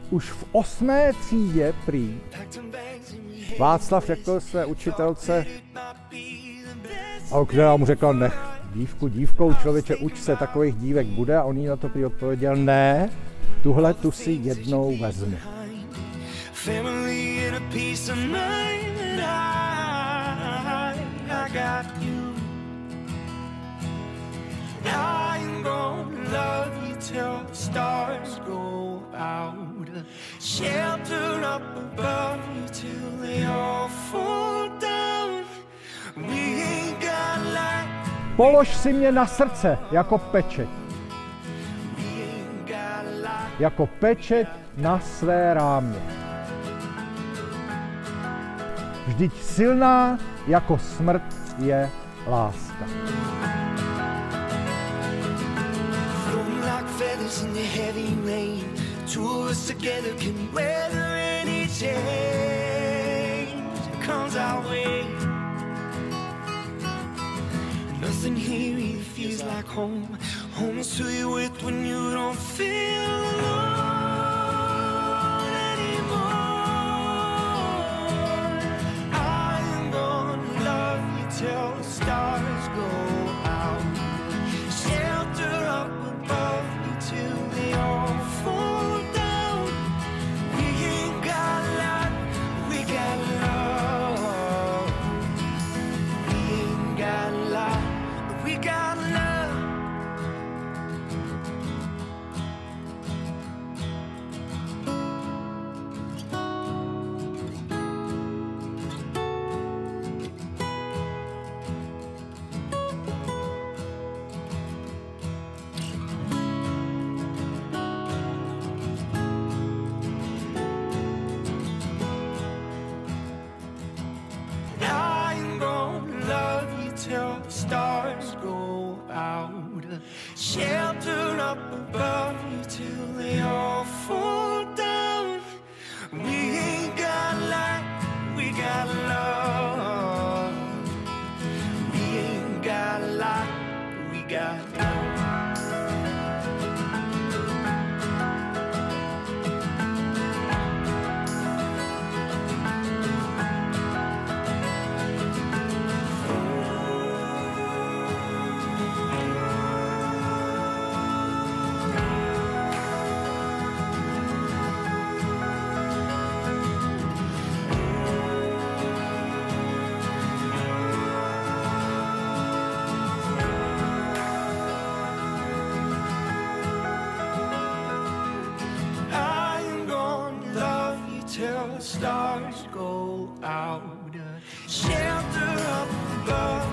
už v 8. třídě prý Václav řekl své učitelce, a která mu řekla, nech dívkou, člověče, uč se, takových dívek bude, a on jí na to prý odpověděl, ne, tuhle tu si jednou vezmu. Polož si mě na srdce jako pečeť. Jako pečeť na své rámě. Vždyť silná jako smrt je láska. Nothing here really feels like home. Home is who you're with when you don't feel alone anymore. I'm gonna love you till the stars go out. Shelter up above you till they all fall down. We ain't got a lot, we got love. We ain't got a lot. We got love. I'm gonna love you till the stars go out. Shelter up above you till they all fall down. We ain't got a lot, we got love. We ain't got a lot, we got love. Till the stars go out, shelter up above.